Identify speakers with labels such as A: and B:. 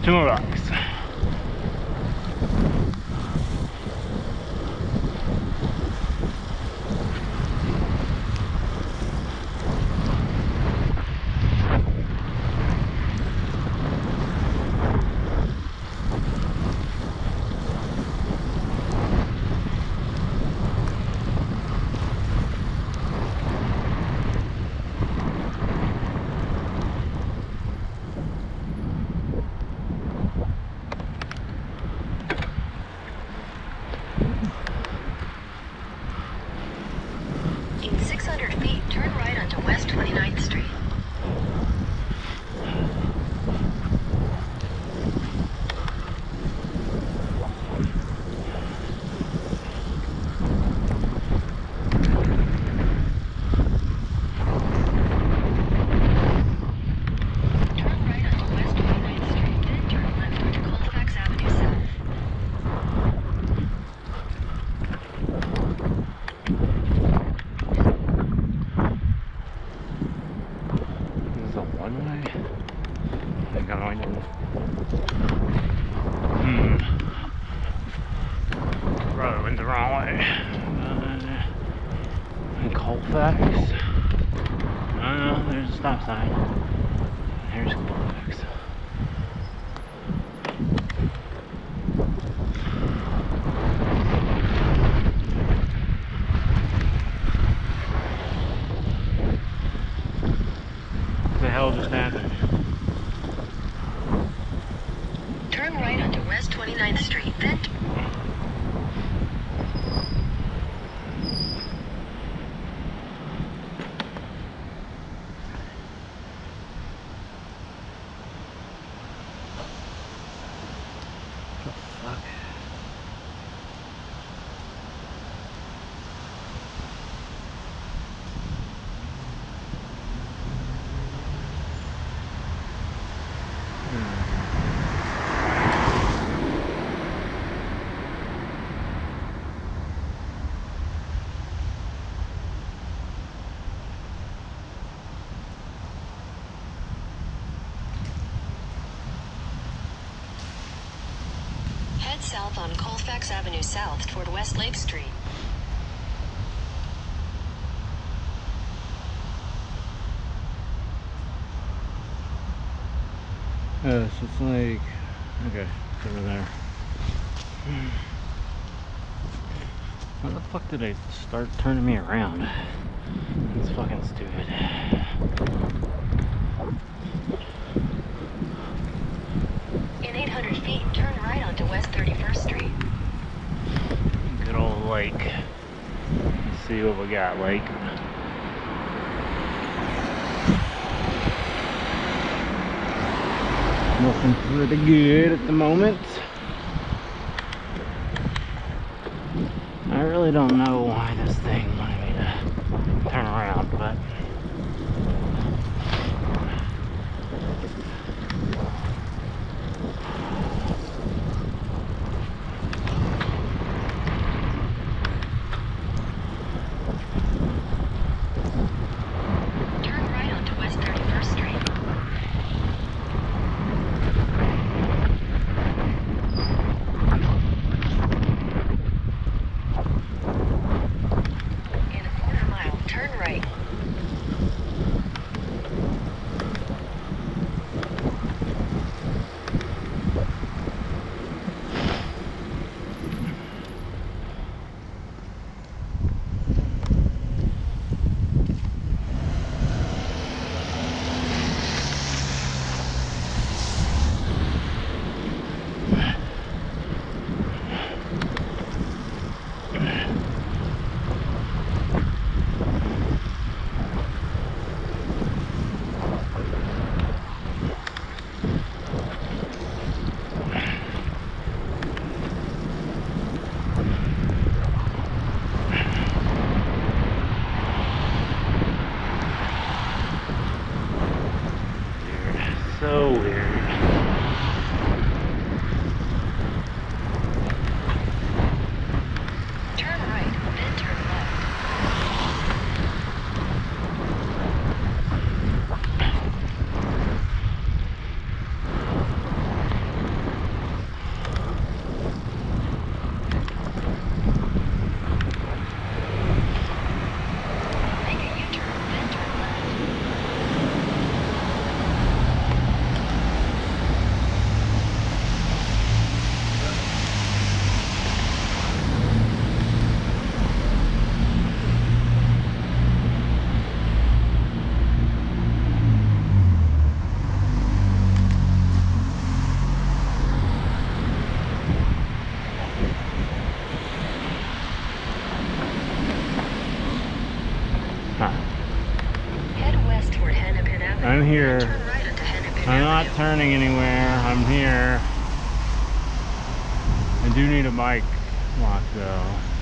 A: 2 more blocks.
B: In 600 feet, turn right onto West 29th Street. Turn right onto West 29th Street, then turn left onto Colfax Avenue South.
A: This is a one-way? I think I'm going to... Brother went the wrong way. And Colfax? No, there's a stop sign. Here's Colfax. What the hell just happened?
B: Turn right onto West 29th Street, then
A: What the fuck?
B: head south on Colfax Avenue South toward West Lake Street.
A: So it's like... Okay, it's over there. Why the fuck did I start turning me around? It's fucking stupid.
B: In 800 feet, turn right onto West 31st Street.
A: Good old lake. Let's see what we got, lake. Nothing pretty good at the moment. I really don't know why this thing wanted me to turn around, but
B: Turn right onto West 31st Street. In a quarter mile, turn right.
A: so weird.
B: Turn right, then turn left. west toward Hennepin Avenue.
A: I'm here.
B: Then turn right onto Hennepin
A: I'm not
B: Avenue.
A: turning anywhere. I'm here. I do need a bike lock though.